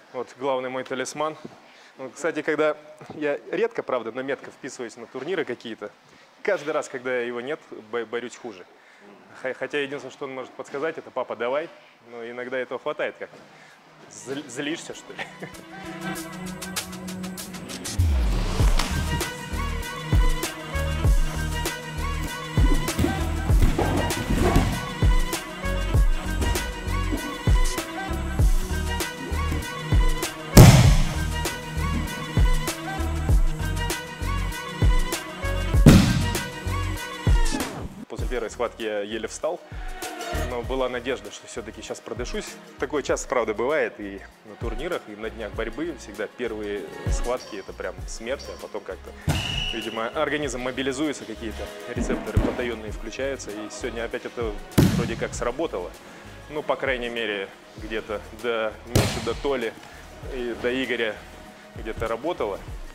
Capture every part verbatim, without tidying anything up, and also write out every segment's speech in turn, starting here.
Вот главный мой талисман. Ну, кстати, когда я редко, правда, но метко вписываюсь на турниры какие-то, каждый раз, когда его нет, борюсь хуже. Хотя единственное, что он может подсказать, это «папа, давай». Но иногда этого хватает как-то. Злишься, что ли? После первой схватки я еле встал, но была надежда, что все-таки сейчас продышусь. Такое часто, правда, бывает и на турнирах, и на днях борьбы. Всегда первые схватки – это прям смерть, а потом как-то, видимо, организм мобилизуется, какие-то рецепторы потаенные включаются. И сегодня опять это вроде как сработало. Ну, по крайней мере, где-то до Миши, до Толи и до Игоря где-то работало.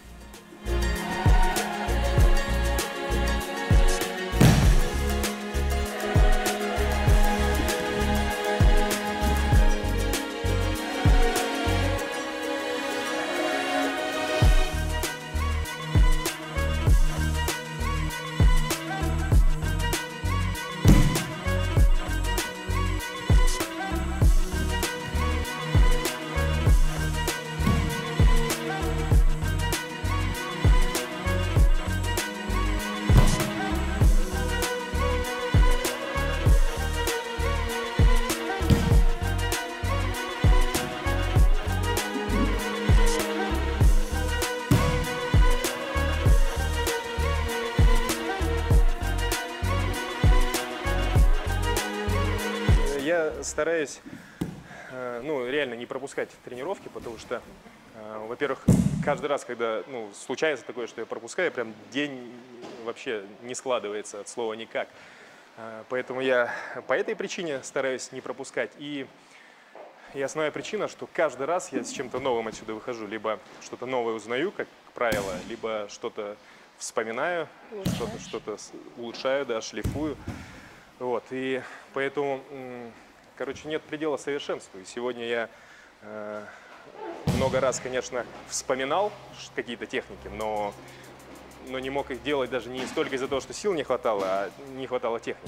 Я стараюсь, ну, реально не пропускать тренировки, потому что, во-первых, каждый раз, когда, ну, случается такое, что я пропускаю, прям день вообще не складывается от слова никак. Поэтому я по этой причине стараюсь не пропускать. И, и основная причина, что каждый раз я с чем-то новым отсюда выхожу. Либо что-то новое узнаю, как правило, либо что-то вспоминаю, что-то что-то улучшаю, да, шлифую. Вот, и поэтому, короче, нет предела совершенству. И сегодня я э, много раз, конечно, вспоминал какие-то техники, но, но не мог их делать даже не столько из-за того, что сил не хватало, а не хватало техники.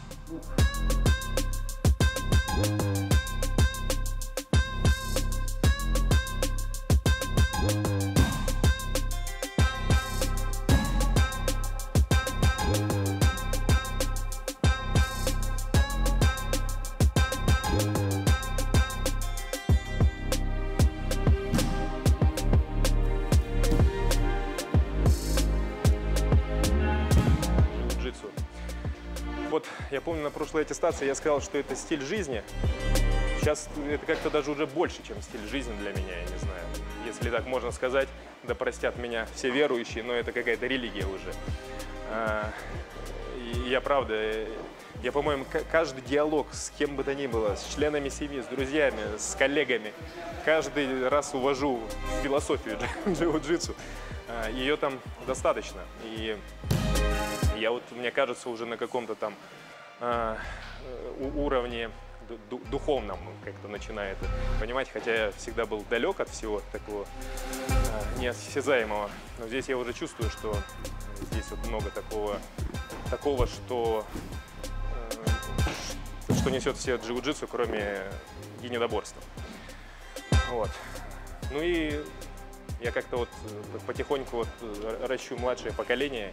Вот я помню, на прошлой аттестации я сказал, что это стиль жизни. Сейчас это как-то даже уже больше, чем стиль жизни для меня, я не знаю. Если так можно сказать, да простят меня все верующие, но это какая-то религия уже. И я правда, я, по-моему, каждый диалог с кем бы то ни было, с членами семьи, с друзьями, с коллегами, каждый раз увожу философию джиу-джитсу. Ее там достаточно. И я вот, мне кажется, уже на каком-то там э, уровне духовном как-то начинаю это понимать, хотя я всегда был далек от всего такого э, неосязаемого. Но здесь я уже чувствую, что здесь вот много такого, такого что, э, что несет все джиу-джитсу, кроме единоборства. Вот. Ну и я как-то вот потихоньку вот ращу младшее поколение.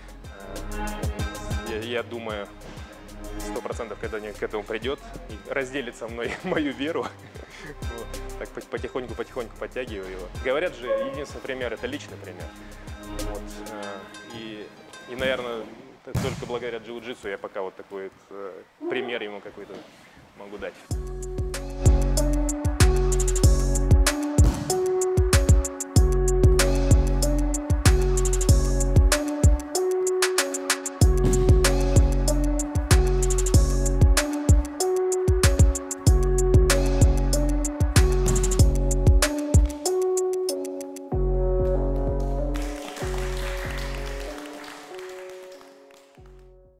Я, я думаю, сто процентов, когда они к этому придет, и разделит со мной мою веру. Так потихоньку-потихоньку подтягиваю его. Говорят же, единственный пример – это личный пример. Вот. И, и, наверное, только благодаря джиу-джитсу я пока вот такой вот пример ему какой-то могу дать.